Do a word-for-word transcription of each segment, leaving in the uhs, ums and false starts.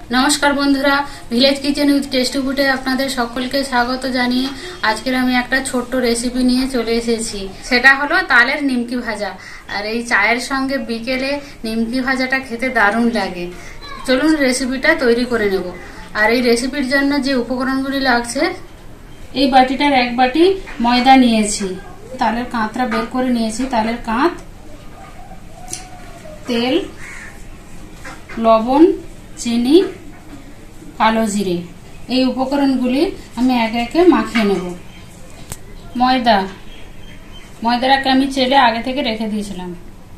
নমস্কার বন্ধুরা, village kitchen with tasty ফুডে আপনাদের সকলকে স্বাগত জানিয়ে আজকের আমি একটা ছোট্ট রেসিপি নিয়ে চলে এসেছি। সেটা হলো তালের নিমকি ভাজা। আর এই চায়ের সঙ্গে বিকেলে নিমকি ভাজাটা খেতে দারুণ লাগে। চলুন রেসিপিটা তৈরি করে নেব। আর এই রেসিপির জন্য যে উপকরণগুলি লাগছে, এই বাটিটার এক বাটি ময়দা নিয়েছি, তালের কাঁতটা বের করে নিয়েছি, তালের কাঁত, তেল, লবণ, চিনি, কালো জিরে, এই উপকরণগুলি আমি একে একে মাখিয়ে নেব। ময়দা ময়দাটাকে আমি চেলে আগে থেকে রেখে দিয়েছিলাম।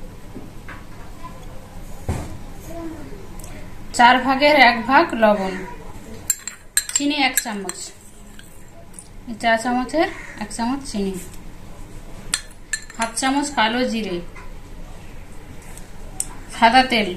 চার ভাগের এক ভাগ লবণ, চিনি এক চামচ, চা চামচের এক চামচ চিনি, হাফ চামচ কালো জিরে, সাদা তেল,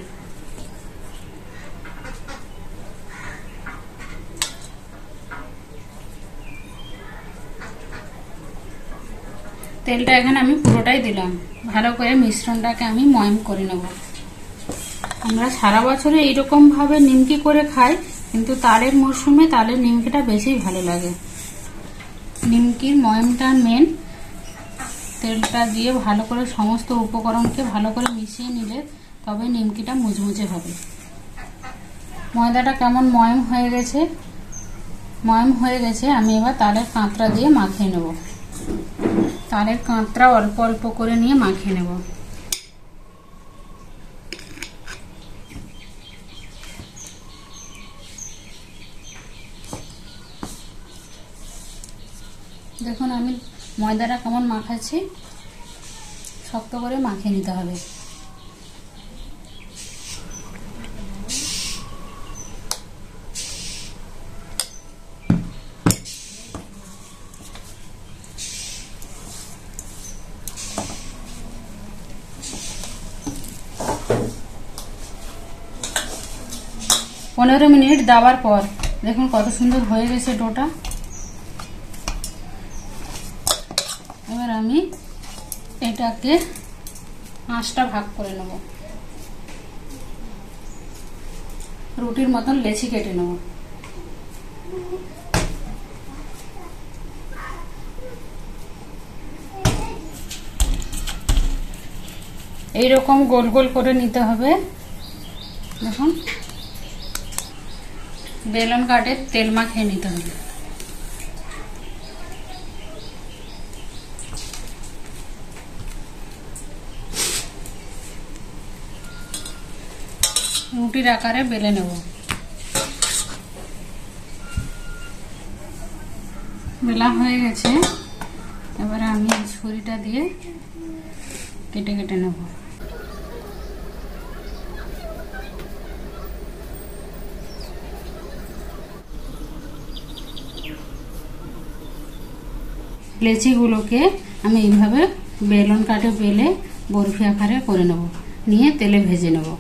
তেলটা এখানে আমি পুরোটাই দিলাম। ভালো করে মিশ্রণটাকে আমি ময়ম করে নেব। আমরা সারা বছরে এইরকম ভাবে নিমকি করে খাই, কিন্তু তালের মরশুমে তালের নিমকিটা বেশি ভালো লাগে। নিমকির ময়মটা মেন। তেলটা দিয়ে ভালো করে সমস্ত উপকরণকে ভালো করে মিশিয়ে নিলে তবে নিমকিটা মুচমুচে হবে। ময়দাটা কেমন ময়ম হয়ে গেছে, ময়ম হয়ে গেছে আমি এবার তালের কাঁতরা দিয়ে মাখিয়ে নেব। তালের কাঁতরা অল্প অল্প করে নিয়ে মাখিয়ে নেব। দেখুন আমি ময়দাটা কেমন মাখাচ্ছি, শক্ত করে মাখিয়ে নিতে হবে। পনেরো মিনিট দেওয়ার পর দেখুন কত সুন্দর হয়ে গেছে ডোটা। এবার আমি এটাকে পাঁচটা ভাগ করে নেব, রুটির মতন লেচি কেটে নেব। এইরকম গোল গোল করে নিতে হবে। দেখুন বেলন কাটে তেল মাখিয়ে নিতে হবে। রুটির আকারে বেলে নেব। বেলা হয়ে গেছে, এবারে আমি ছুরিটা দিয়ে কেটে কেটে নেব। লেচিগুলোকে আমি এইভাবে বেলন কাটে বেলে বরফি আকারে করে নেব, নিয়ে তেলে ভেজে নেব।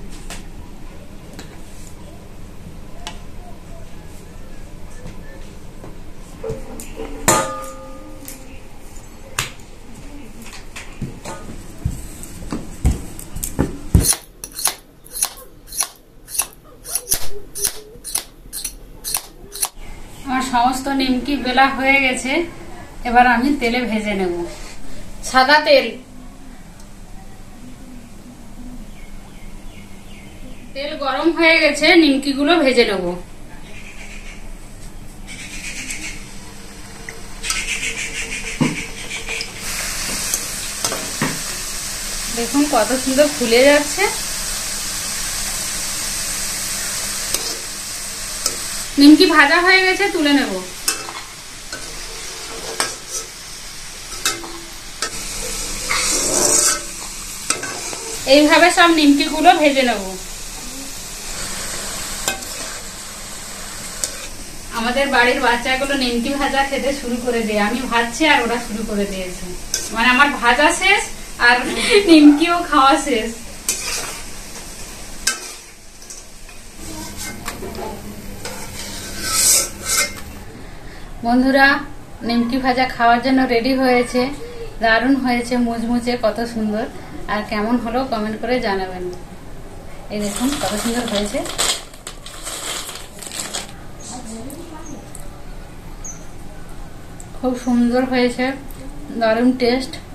আমার সমস্ত নিমকি বেলা হয়ে গেছে, এবার আমি তেলে ভেজে নেব। সাদা তেল, তেল গরম হয়ে গেছে, নিমকিগুলো ভেজে নেব। দেখুন কত সুন্দর ফুলে যাচ্ছে। নিমকি ভাজা হয়ে গেছে, তুলে নেব। এইভাবে সব নিমকি গুলো ভেজে নেব। আমাদের বাড়ির বাচ্চাগুলো নিমকি ভাজা খেতে শুরু করে দিয়ে, আমি ভাজছি আর ওরা শুরু করে দিয়েছে। মানে আমার ভাজা শেষ আর নিমকিও খাওয়া শেষ। বন্ধুরা নিমকি ভাজা খাওয়ার জন্য রেডি হয়েছে। দারুণ হয়েছে, মুচমুচে, কত সুন্দর। আর কেমন হলো কমেন্ট করে জানাবেন। এই দেখুন কত সুন্দর হয়েছে। খুব সুন্দর হয়েছে, দারুণ টেস্ট।